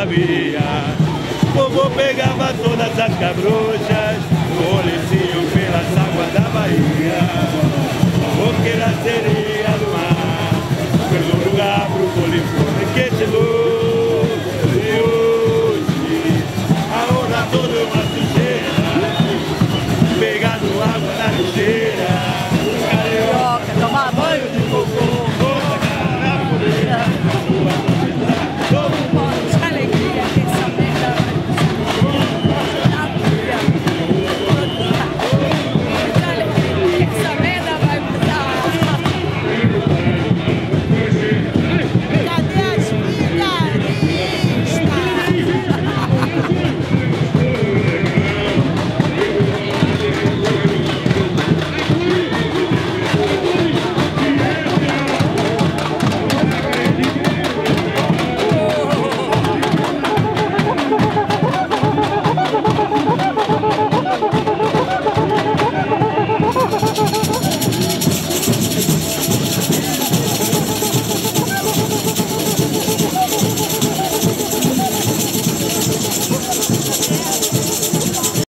sabia. O vovô pegava todas as cabrochas no rolezinho pelas águas da Bahia. Porque na sereia do mar, pelo lugar pro polifume que chegou.